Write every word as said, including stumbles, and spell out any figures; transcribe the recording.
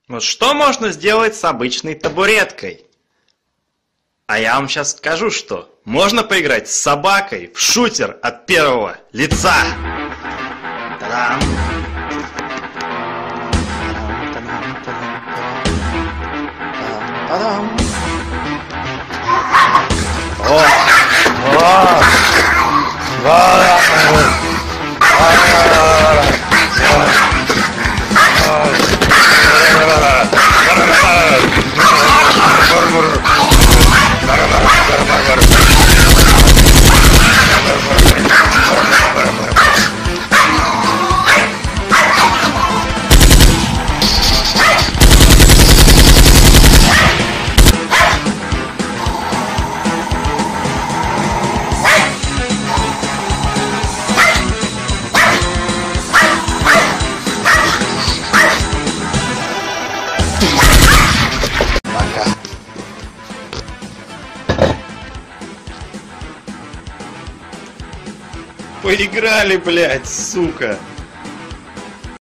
Вот что можно сделать с обычной табуреткой? А я вам сейчас скажу, что можно поиграть с собакой в шутер от первого лица. Та-дам! Та-дам! О! О! Поиграли, блядь, сука!